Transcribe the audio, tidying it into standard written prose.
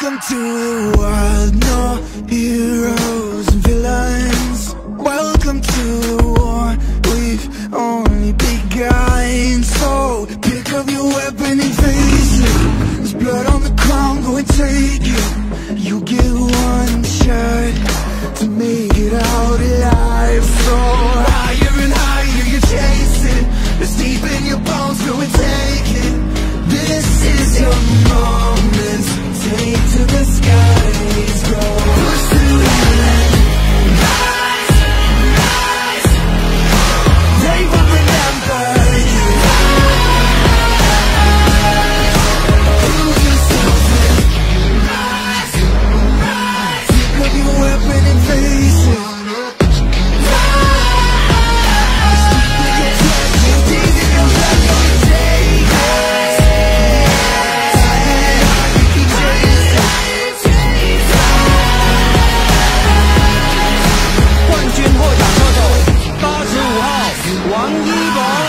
Welcome to the world, no heroes and villains. Welcome to the war, we've only begun. So pick up your weapon and face it. There's blood on the ground, go and take it. You get one shot to make it out alive. So higher and higher you're chasing. It's deep in your bones, go and take it. This is your moment. Take to the skies, go. Push to heaven. Rise, rise. They will remember you. Prove yourself and rise, rise. Pick up your weapon and face it. 王YiBo。